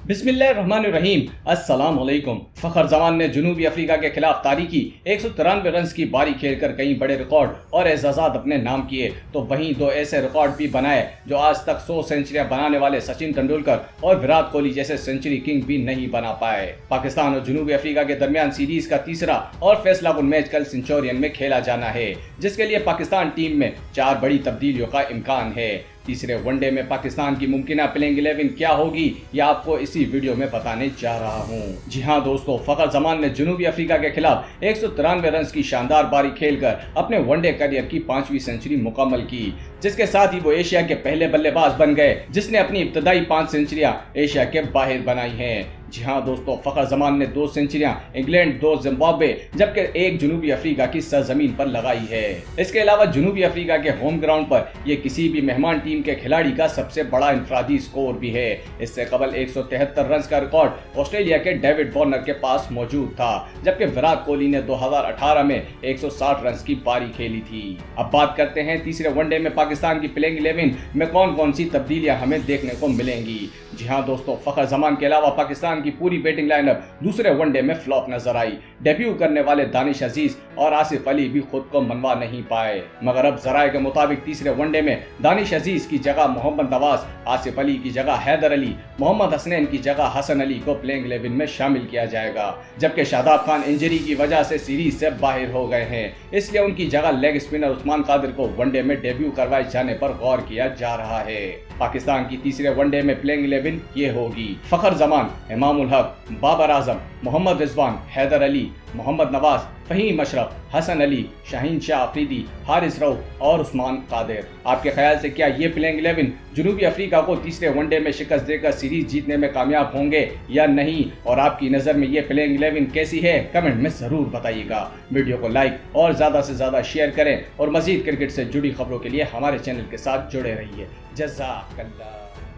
बिस्मिल्लाहिर्रहमानिर्रहीम। अस्सलाम वालेकुम। फखर जमान ने जनूबी अफ्रीका के खिलाफ तारीखी 193 रन की पारी खेलकर कई बड़े रिकॉर्ड और एजाज़ात अपने नाम किए, तो वहीं दो ऐसे रिकॉर्ड भी बनाए जो आज तक 100 सेंचुरियां बनाने वाले सचिन तेंदुलकर और विराट कोहली जैसे सेंचुरी किंग भी नहीं बना पाए। पाकिस्तान और जनूबी अफ्रीका के दरमियान सीरीज का तीसरा और फैसलाकुन मैच कल सेंचुरियन में खेला जाना है, जिसके लिए पाकिस्तान टीम में 4 बड़ी तब्दीलियों का इम्कान है। तीसरे वनडे में पाकिस्तान की मुमकिन प्लेइंग 11 क्या होगी, यह आपको इसी वीडियो में बताने जा रहा हूं। जी हां दोस्तों, फखर जमान ने जनूबी अफ्रीका के खिलाफ 193 रन की शानदार पारी खेलकर अपने वनडे करियर की 5वीं सेंचुरी मुकम्मल की, जिसके साथ ही वो एशिया के पहले बल्लेबाज बन गए जिसने अपनी इब्तदाई 5 सेंचुरियां एशिया के बाहर बनाई हैं। जी हाँ दोस्तों, फखर जमान ने 2 सेंचुरियां इंग्लैंड, 2 जिम्बाब्वे जबकि 1 जनूबी अफ्रीका की सरजमीन पर लगाई है। इसके अलावा जनूबी अफ्रीका के होम ग्राउंड पर यह किसी भी मेहमान टीम के खिलाड़ी का सबसे बड़ा इंफरादी स्कोर भी है। इससे कबल 173 रन का रिकॉर्ड ऑस्ट्रेलिया के डेविड वार्नर के पास मौजूद था, जबकि विराट कोहली ने 2018 में 160 रन की पारी खेली थी। अब बात करते हैं तीसरे वनडे में पाकिस्तान की प्लेइंग 11 में कौन कौन सी तब्दीलियां हमें देखने को मिलेंगी। जी हाँ दोस्तों, फखर जमान के अलावा पाकिस्तान की पूरी बैटिंग लाइनअप दूसरे वनडे में फ्लॉप नजर आई। डेब्यू करने वाले दानिश अजीज और आसिफ अली भी खुद को मनवा नहीं पाए, मगर अब जराये के मुताबिक तीसरे वनडे में दानिश अजीज की जगह मोहम्मद नवाज, आसिफ अली की जगह हैदर अली, मोहम्मद हसनैन की जगह हसन अली को प्लेइंग 11 में शामिल किया जाएगा। जबकि शादाब खान इंजरी की वजह से सीरीज से बाहर हो गए हैं, इसलिए उनकी जगह लेग स्पिनर उस्मान कादिर को वनडे में डेब्यू करवाए जाने पर गौर किया जा रहा है। पाकिस्तान की तीसरे वनडे में प्लेइंग 11 ये होगी: फखर जमान, इमाम उल हक, बाबर आजम, मोहम्मद रिजवान, हैदर अली, मोहम्मद नवाज, फहीम अशरफ, हसन अली, शाहीन शाह अफरीदी, हारिस रऊफ और उस्मान कादिर। आपके ख्याल से क्या ये प्लेइंग 11 जनूबी अफ्रीका को तीसरे वनडे में शिकस्त देकर सीरीज जीतने में कामयाब होंगे या नहीं, और आपकी नज़र में ये प्लेइंग 11 कैसी है, कमेंट में ज़रूर बताइएगा। वीडियो को लाइक और ज़्यादा से ज़्यादा शेयर करें और मज़ीद क्रिकेट से जुड़ी खबरों के लिए हमारे चैनल के साथ जुड़े रहिए। जज़ाकल्लाह।